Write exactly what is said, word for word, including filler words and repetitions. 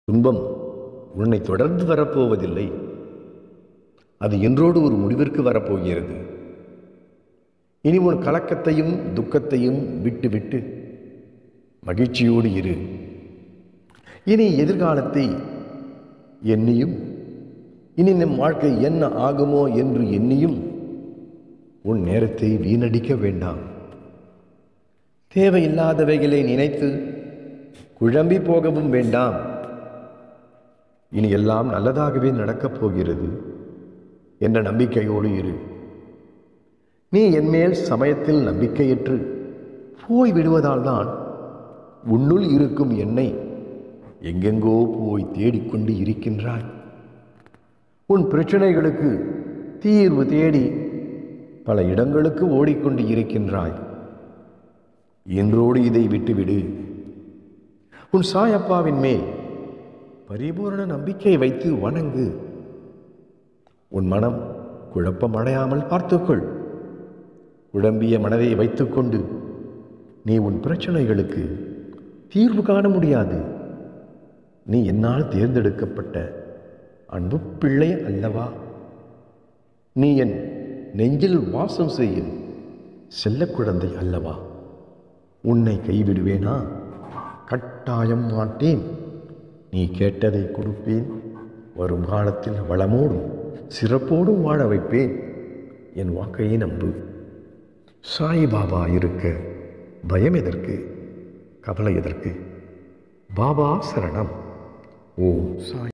துன்பம் உன்னை தொடர்ந்து வரப்போவதில்லை. அது என்றோடு ஒரு முடிவிற்கு வரப்போகிறது. இனி உன் கலக்கத்தையும் துக்கத்தையும் விட்டு விட்டு மகிழ்ச்சியோடு இரு. இனி எதிர்காலத்தை எண்ணியும் இனி நம் வாழ்க்கை என்ன ஆகுமோ என்று எண்ணியும் உன் நேரத்தை வீணடிக்க வேண்டாம். தேவையில்லாதவைகளை நினைத்து குழம்பி போகவும் வேண்டாம். இனி எல்லாம் நல்லதாகவே நடக்கப் போகிறது என்ற நம்பிக்கையோடு இரு. நீ என்மேல் சமயத்தில் நம்பிக்கையற்று போய் விடுவதால் தான் உன்னுள் இருக்கும் என்னை எங்கெங்கோ போய் தேடிக்கொண்டு இருக்கின்றாய். உன் பிரச்சனைகளுக்கு தீர்வு தேடி பல இடங்களுக்கு ஓடிக்கொண்டு இருக்கின்றாய். என்றோடு இதை விட்டுவிடு. உன் சாயப்பாவின் மேல் பரிபூரண நம்பிக்கை வைத்து வணங்கு. உன் மனம் குழப்பமடையாமல் பார்த்துக்கொள். குழம்பிய மனதை வைத்துக்கொண்டு நீ உன் பிரச்சனைகளுக்கு தீர்வு காண முடியாது. நீ என்னால் தேர்ந்தெடுக்கப்பட்ட அன்பு பிள்ளை அல்லவா? நீ என் நெஞ்சில் வாசம் செய்யும் செல்ல குழந்தை அல்லவா? உன்னை கைவிடுவேனா? கட்டாயம் மாட்டேன். நீ கேட்டதை கொடுப்பேன். வரும் காலத்தில் வளமோடும் சிறப்போடும் வாழ வைப்பேன். என் வாக்கையை நம்பு. சாய் பாபா இருக்க பயம் எதற்கு? கவலை எதற்கு? பாபா சரணம். ஓம் சாய்.